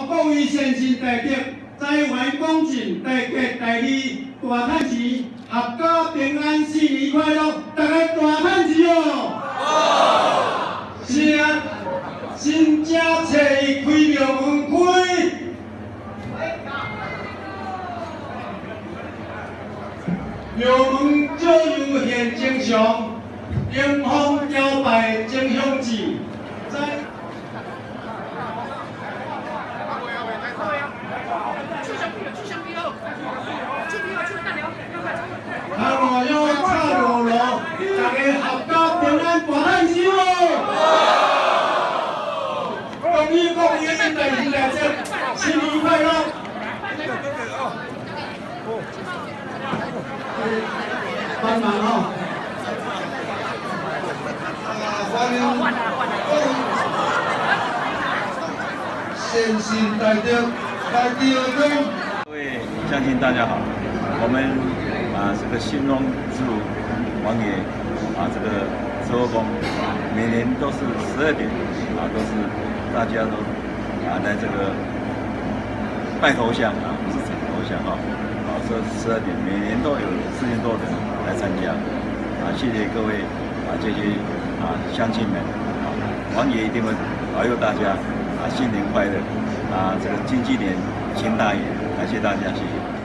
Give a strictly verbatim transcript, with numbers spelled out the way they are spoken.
各位先进大德，在外恭敬大吉大利，大趁钱，合家平安，新年快乐，大家大趁钱哦！哦，是啊，新正初一开庙门开。 庙门照样现正常，迎风摇摆正向志。在看我要插路路，大家合家平安大趁钱哦！恭喜恭喜，大吉大吉，新年快乐！ 帮忙哦！欢迎先进大德来调工。 各位乡亲大家好，我们啊这个兴隆之路王爷啊这个慈后宫，每年都是十二点啊都是大家都啊来这个拜头香啊，不是请头香哈。 啊，这十二点每年都有四千多人来参加，啊，谢谢各位啊这些啊乡亲们，啊，王爷一定会保佑大家啊新年快乐，啊这个金鸡年行大运，感谢大家，谢谢。